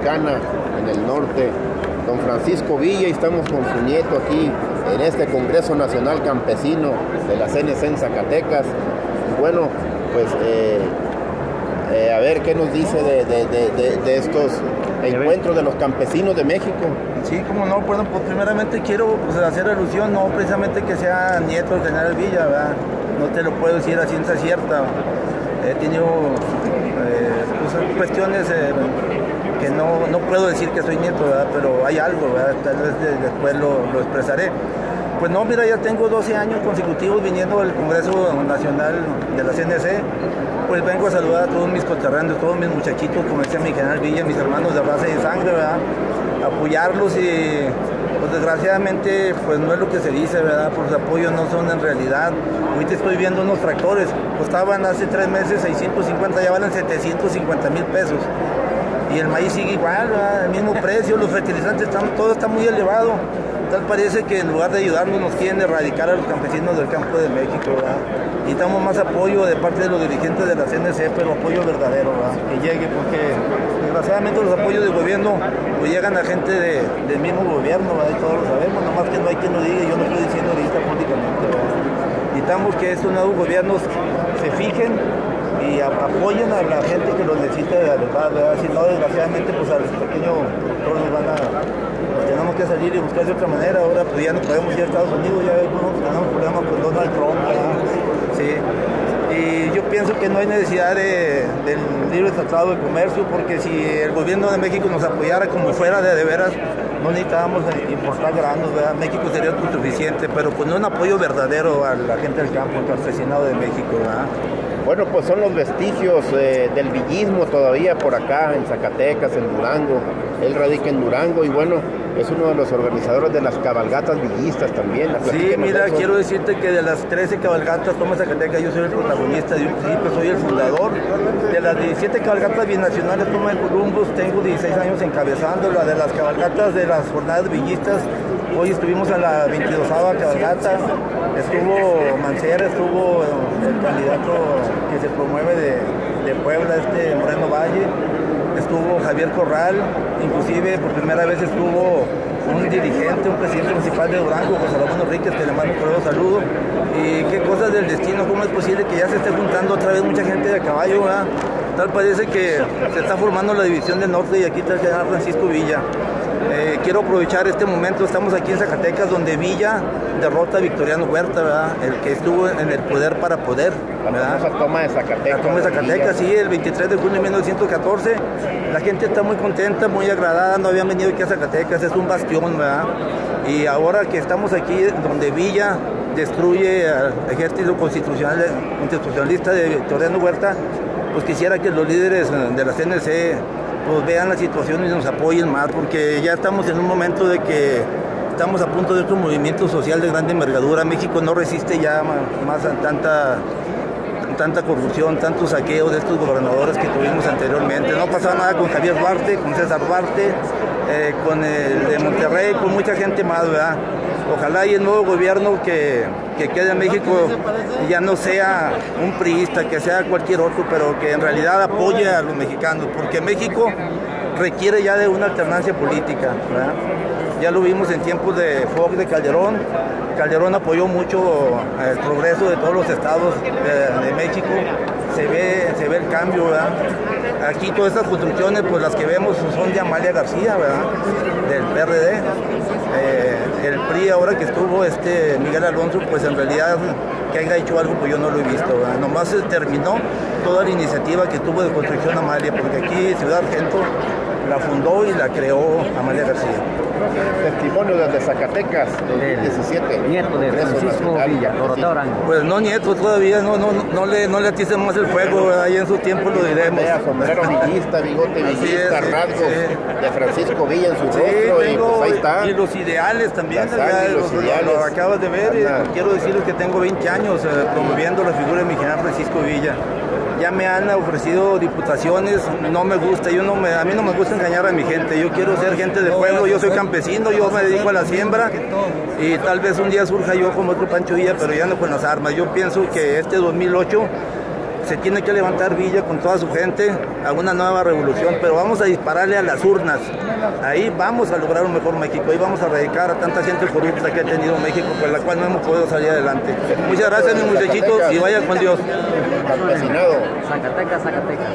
Mexicana, en el norte, don Francisco Villa, y estamos con su nieto aquí en este Congreso Nacional Campesino de la CNC en Zacatecas. Y bueno, pues a ver qué nos dice de estos encuentros de los campesinos de México. Sí, como no, bueno, pues primeramente quiero hacer alusión, no precisamente que sea nieto del general Villa, ¿verdad? No te lo puedo decir a ciencia cierta. He tenido pues, cuestiones que no puedo decir que soy nieto, ¿verdad? Pero hay algo, ¿verdad? Tal vez después lo expresaré. Pues no, mira, ya tengo 12 años consecutivos viniendo al Congreso Nacional de la CNC. Pues vengo a saludar a todos mis conterráneos, todos mis muchachitos, como decía mi general Villa, mis hermanos de raza y de sangre, ¿verdad? Apoyarlos y pues desgraciadamente pues no es lo que se dice, ¿verdad? Por los apoyos no son en realidad. Ahorita estoy viendo unos tractores, costaban hace 3 meses 650, ya valen 750,000 pesos. Y el maíz sigue igual, ¿verdad? El mismo precio, los fertilizantes, todo está muy elevado. Tal parece que en lugar de ayudarnos nos quieren erradicar a los campesinos del campo de México, ¿verdad? Necesitamos más apoyo de parte de los dirigentes de la CNC, pero apoyo verdadero, ¿verdad? Que llegue, porque desgraciadamente los apoyos del gobierno pues llegan a gente del mismo gobierno, ¿verdad? Y todos lo sabemos, nomás que no hay quien lo diga, yo lo estoy diciendo ahorita públicamente, ¿verdad? Necesitamos que estos nuevos gobiernos se fijen y apoyen a la gente que los necesita de verdad, ¿verdad? Si no, desgraciadamente, pues a los pequeños productores nos van a... Pues tenemos que salir y buscar de otra manera. Ahora pues ya no podemos ir a Estados Unidos, ya tenemos problemas con Donald Trump, ¿verdad? Sí. Y yo pienso que no hay necesidad del libre tratado de comercio, porque si el gobierno de México nos apoyara como fuera de veras, no necesitábamos importar granos, ¿verdad? México sería autosuficiente, pero con un apoyo verdadero a la gente del campo, al campesinado de México, ¿verdad? Bueno, pues son los vestigios del villismo todavía por acá, en Zacatecas, en Durango. Él radica en Durango y bueno, es uno de los organizadores de las cabalgatas villistas también. Sí, mira, quiero decirte que de las 13 cabalgatas Toma Zacatecas, yo soy el protagonista, de un principio soy el fundador. De las 17 cabalgatas binacionales Toma de Columbus, tengo 16 años encabezándola. De las cabalgatas de las jornadas villistas, hoy estuvimos en la 22ª cabalgata, estuvo Mancera, estuvo el candidato que se promueve de Puebla, Moreno Valle, estuvo Javier Corral, inclusive por primera vez estuvo un dirigente, un presidente municipal de Durango, José Ramón Enríquez, que le mando un cordial saludo. Y qué cosas del destino, cómo es posible que ya se esté juntando otra vez mucha gente de caballo, ¿verdad? Tal parece que se está formando la división del norte y aquí está el general Francisco Villa. Quiero aprovechar este momento, estamos aquí en Zacatecas, donde Villa derrota a Victoriano Huerta, ¿verdad? El que estuvo en el poder para poder, ¿verdad? La toma de Zacatecas. La toma de Zacatecas, sí, el 23 de junio de 1914. La gente está muy contenta, muy agradada, no habían venido aquí a Zacatecas, es un bastión, ¿verdad? Y ahora que estamos aquí, donde Villa destruye al ejército constitucionalista de Victoriano Huerta, pues quisiera que los líderes de la CNC pues vean la situación y nos apoyen más, porque ya estamos en un momento de que estamos a punto de otro movimiento social de gran envergadura. México no resiste ya más a tanta corrupción, tanto saqueo de estos gobernadores que tuvimos anteriormente. No pasaba nada con Javier Duarte, con César Duarte, con el de Monterrey, con mucha gente más, ¿verdad? Ojalá y el nuevo gobierno que quede en México ya no sea un priista, que sea cualquier otro, pero que en realidad apoye a los mexicanos, porque México requiere ya de una alternancia política, ¿verdad? Ya lo vimos en tiempos de Fox, de Calderón. Calderón apoyó mucho el progreso de todos los estados de México. Se ve el cambio, ¿verdad? Aquí todas estas construcciones, pues las que vemos son de Amalia García, ¿verdad? Del PRD. El PRI ahora que estuvo Miguel Alonso, pues en realidad que haya hecho algo, pues yo no lo he visto, ¿verdad? Nomás se terminó toda la iniciativa que tuvo de construcción Amalia, porque aquí Ciudad Argento la fundó y la creó Amalia García. Testimonio desde Zacatecas, 2017. Nieto de Francisco Villa, Doroteo Arango. Pues no nieto todavía, no le aticen más el fuego, ahí en su tiempo lo diremos. Sombrero villista, bigote villista, rasgos de Francisco Villa en su rostro, y pues ahí está. Y los ideales también, lo acabas de ver. Quiero decirles que tengo 20 años promoviendo la figura de mi general Francisco Villa. Ya me han ofrecido diputaciones, no me gusta, a mí no me gusta engañar a mi gente, yo quiero ser gente de pueblo, yo soy campesino, yo me dedico a la siembra y tal vez un día surja yo como otro Pancho Villa, pero ya no con las armas. Yo pienso que 2008 se tiene que levantar Villa con toda su gente a una nueva revolución, pero vamos a dispararle a las urnas. Ahí vamos a lograr un mejor México, ahí vamos a erradicar a tanta gente corrupta que ha tenido México, con la cual no hemos podido salir adelante. Muchas gracias, mis muchachitos, y vayan con Dios. Campesinado. Zacatecas, Zacatecas.